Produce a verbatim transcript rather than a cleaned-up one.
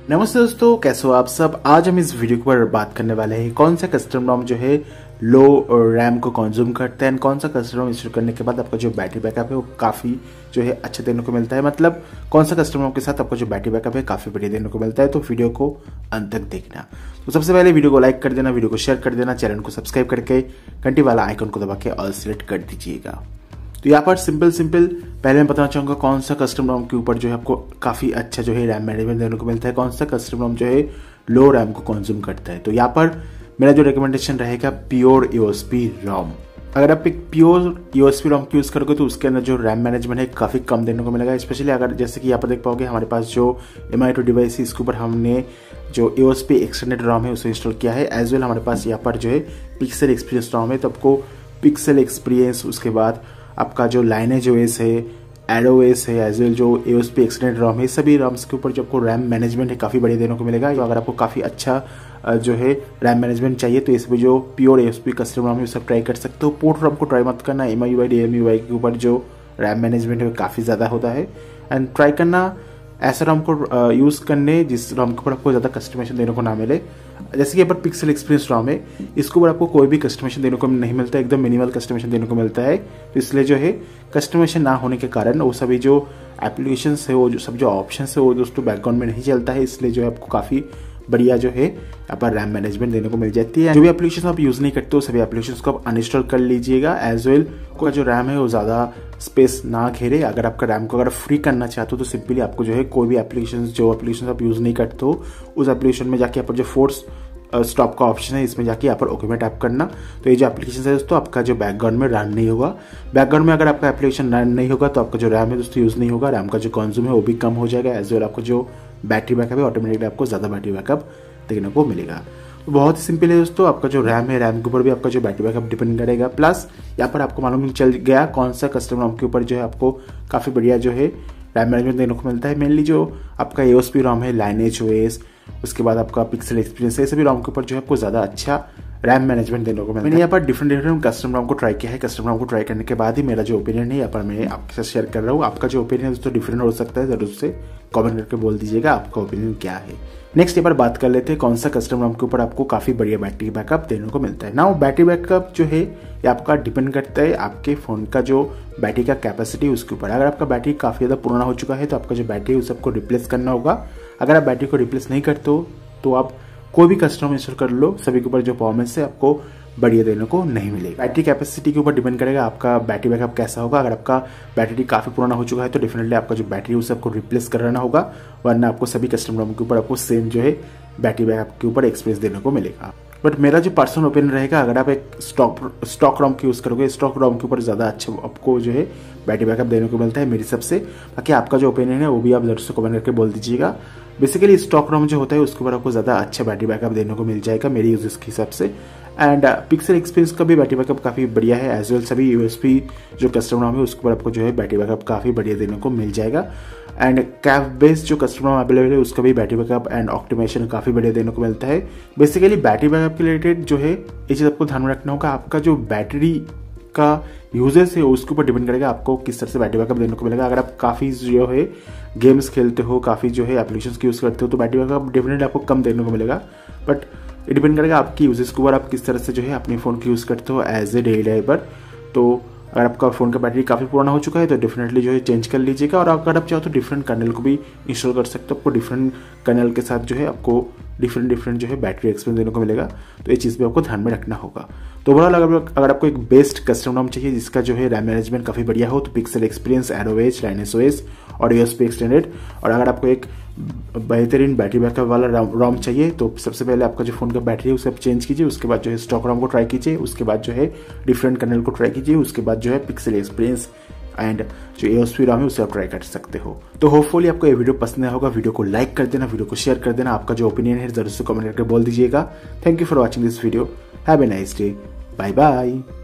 नमस्ते दोस्तों, कैसे हो आप सब। आज हम इस वीडियो पर बात करने वाले हैं कौन सा कस्टम रॉम जो है लो रैम को कंज्यूम करता है, कौन सा कस्टम रॉम इंस्टॉल करने के बाद आपका जो बैटरी बैकअप है वो काफ़ी जो है अच्छा देने को मिलता है। मतलब कौन सा कस्टम रॉम के साथ आपका जो बैटरी बैकअप है काफ़ी बढ़िया देने को मिलता है। तो वीडियो को अंत तक देखना। तो सबसे पहले वीडियो को लाइक कर देना, वीडियो को शेयर कर देना, चैनल को सब्सक्राइब करके घंटी वाला आइकन को दबा के ऑल सेलेक्ट कर दीजिएगा। तो यहाँ पर सिंपल सिंपल पहले मैं बताना चाहूंगा कौन सा कस्टम रॉम के ऊपर जो है आपको काफ़ी अच्छा जो है रैम मैनेजमेंट देने को मिलता है, कौन सा कस्टम रॉम जो है लो रैम को कंज्यूम करता है। तो यहाँ पर मेरा जो रिकमेंडेशन रहेगा प्योर यूएसपी रॉम। अगर आप एक प्योर यूएसपी रॉम यूज करोगे तो उसके अंदर जो रैम मैनेजमेंट है काफ़ी कम देने को मिलेगा। स्पेशली अगर जैसे कि यहाँ पर देख पाओगे हमारे पास जो एम आई टू डिवाइस है इसके ऊपर हमने जो यूएसपी एक्सटेंडेड रॉम है उसे इंस्टॉल किया है। एज वेल हमारे पास यहाँ पर जो है पिक्सल एक्सपीरियंस रॉम है, तो आपको पिक्सल एक्सपीरियंस, उसके बाद आपका जो लाइनेज ओएस है, एडोएस है, एज वेल जो यूएसपी एक्सटेंडेड रॉम है, सभी रॉम्स के ऊपर जो आपको रैम मैनेजमेंट है काफ़ी बढ़िया देने को मिलेगा। तो अगर आपको काफ़ी अच्छा जो है रैम मैनेजमेंट चाहिए तो इसमें जो प्योर यूएसपी कस्टम रॉम है उसे ट्राई कर सकते हो। पोर्ट रॉम को ट्राई मत करना, M I U I D M U I के ऊपर जो रैम मैनेजमेंट है वो काफ़ी ज़्यादा होता है। एंड ट्राई करना ऐसा रॉम को यूज़ करने जिस रॉम के ऊपर आपको ज़्यादा कस्टमाइजेशन देने को ना मिले। जैसे कि यहाँ पर पिक्सल एक्सपीरियंस रॉम है, इसके ऊपर आपको कोई भी कस्टमाइजेशन देने को नहीं मिलता, एकदम मिनिमल कस्टमाइजेशन देने को मिलता है। तो इसलिए जो है कस्टमाइजेशन ना होने के कारण वो सभी जो एप्लीकेशंस है, वो जो सब जो ऑप्शंस है वो दोस्तों बैकग्राउंड में नहीं चलता है। इसलिए जो है आपको काफ़ी बढ़िया जो है यहाँ पर रैम मैनेजमेंट देने को मिल जाती है। जो भी एप्लीकेशन आप यूज़ नहीं करते हो सभी एप्लीकेशंस को आप अनइंस्टॉल कर लीजिएगा। एज वेल का जो रैम है वो ज़्यादा स्पेस ना घेरे। अगर आपका रैम को अगर फ्री करना चाहते हो तो सिंपली आपको जो है कोई भी एप्लीकेशन जो एप्लीकेशन आप यूज़ नहीं करते हो उस एप्लीकेशन में जाके यहाँ पर जो फोर्स स्टॉप का ऑप्शन है इसमें जाके यहाँ पर ओके में टैप करना। तो ये जो एप्लीकेशन है दोस्तों आपका जो बैकग्राउंड में रन नहीं होगा। बैकग्राउंड में अगर आपका एप्लीकेशन रन नहीं होगा तो आपका जो रैम है दोस्तों यूज़ नहीं होगा, रैम का जो कंज्यूम है वो भी कम हो जाएगा। एज वेल आपको जो बैटरी बैकअप है ऑटोमेटिकली आपको ज़्यादा बैटरी बैकअप देखने को मिलेगा। तो बहुत ही सिंपल है दोस्तों, आपका जो रैम है रैम के ऊपर भी आपका जो बैटरी बैकअप डिपेंड करेगा। प्लस यहाँ पर आपको मालूम चल गया कौन सा कस्टम रॉम के ऊपर जो है आपको काफ़ी बढ़िया जो है रैम मैनेजमेंट देने को मिलता है। मेनली जो आपका यूएसपी रॉम है, लाइनेज ओएस, उसके बाद आपका पिक्सल एक्सपीरियंस है, सभी रॉम के ऊपर जो है आपको ज़्यादा अच्छा रैम मैनेजमेंट देने को मिलता है। मैंने यहाँ पर डिफरेंट डिफरेंट कस्टम रॉम को ट्राई किया है। कस्टम रॉम को ट्राई करने के बाद ही मेरा जो ओपिनियन है यहाँ पर मैं आपके साथ शेयर कर रहा हूँ। आपका जो ओपिनियन है दोस्तों डिफरेंट हो सकता है, जरूर से कमेंट करके बोल दीजिएगा आपका ओपिनियन क्या है। नेक्स्ट यहाँ पर बात कर लेते हैं कौन सा कस्टम रॉम के ऊपर आपको काफ़ी बढ़िया बैटरी बैकअप देने को मिलता है। नाउ बैटरी बैकअप जो है ये आपका डिपेंड करता है आपके फ़ोन का जो बैटरी का कैपेसिटी उसके ऊपर। अगर आपका बैटरी काफ़ी ज़्यादा पुराना हो चुका है तो आपका जो बैटरी है उसे आपको रिप्लेस करना होगा। अगर आप बैटरी को रिप्लेस नहीं करते हो तो आप कोई भी कस्टम इंस्टॉल कर लो, सभी के ऊपर जो परफॉर्मेंस है आपको बढ़िया देने को नहीं मिलेगा। बैटरी कैपेसिटी के ऊपर डिपेंड करेगा आपका बैटरी बैकअप कैसा होगा। अगर आपका बैटरी काफ़ी पुराना हो चुका है तो डेफिनेटली आपका जो बैटरी है उसे आपको रिप्लेस कराना होगा, वरना आपको सभी कस्टम रॉम के ऊपर आपको सेम जो है बैटरी बैकअप के ऊपर एक्सपीरियंस देने को मिलेगा। बट मेरा जो पर्सनल ओपिनियन रहेगा अगर आप एक स्टॉक स्टॉक रॉम की यूज़ करोगे, स्टॉक रॉम के ऊपर ज़्यादा अच्छा आपको जो है बैटरी बैकअप देने को मिलता है मेरी सबसे। बाकी आपका जो ओपिनियन है वो भी आप जरूर से कमेंट करके बोल दीजिएगा। बेसिकली स्टॉक रॉम जो होता है उसके ऊपर आपको ज़्यादा अच्छा बैटरी बैकअप देने को मिल जाएगा मेरी यूजेस के हिसाब से। एंड पिक्सल एक्सपीरियंस का भी बैटरी बैकअप काफ़ी बढ़िया है। एज वेल सभी यूएसपी जो कस्टम रॉम है उसके ऊपर आपको जो है बैटरी बैकअप काफ़ी बढ़िया देने को मिल जाएगा। एंड कैफ बेस्ड जो कस्टम रॉम अवेलेबल है उसका भी बैटरी बैकअप एंड ऑप्टिमाइजेशन काफ़ी बढ़िया देने को मिलता है। बेसिकली बैटरी बैकअप के रिलेटेड जो है ये चीज़ आपको ध्यान में रखना होगा, आपका जो बैटरी का यूजेस है उसके ऊपर डिपेंड करेगा आपको किस तरह से बैटरी बैकअप देने को मिलेगा। अगर आप काफ़ी जो है गेम्स खेलते हो, काफ़ी जो है एप्लीकेशंस की यूज़ करते हो तो बैटरी बैकअप डेफिनेटली आपको कम देने को मिलेगा। बट ये डिपेंड करेगा आपकी यूजेस के ऊपर, आप किस तरह से जो है अपने फ़ोन की यूज़ करते हो एज ए डेली लाइफ पर। तो अगर आपका फ़ोन का बैटरी काफ़ी पुराना हो चुका है तो डेफिनेटली जो है चेंज कर लीजिएगा। और अगर आप चाहो तो डिफरेंट कर्नल को भी इंस्टॉल कर सकते हो, आपको डिफरेंट कर्नल के साथ जो है आपको डिफरेंट डिफरेंट जो है बैटरी एक्सपीरियंस देने को मिलेगा। तो ये चीज़ भी आपको ध्यान में रखना होगा। तो ओवरऑल अगर अगर आपको एक बेस्ट कस्टम रॉम चाहिए जिसका जो है रैम मैनेजमेंट काफ़ी बढ़िया हो तो पिक्सल एक्सपीरियंस, एडोएस, लाइनेज ओएस और यूएसपी एक्सटेंडेड। और अगर आपको एक बेहतरीन बैटरी बैकअप वाला रॉम चाहिए तो सबसे पहले आपका जो फोन का बैटरी है उसे आप चेंज कीजिए, उसके बाद जो है स्टॉक रॉम को ट्राई कीजिए, उसके बाद जो है डिफरेंट कर्नल को ट्राई कीजिए, उसके बाद जो है पिक्सल एक्सपीरियंस एंड जो यूएसपी रॉम है उसे आप ट्राई कर सकते हो। तो होपफुली आपको ये वीडियो पसंद आया होगा। वीडियो को लाइक कर देना, वीडियो को शेयर कर देना, आपका जो ओपिनियन है जरूर से कमेंट करके बोल दीजिएगा। Thank you for watching this video. Have a nice day, bye bye.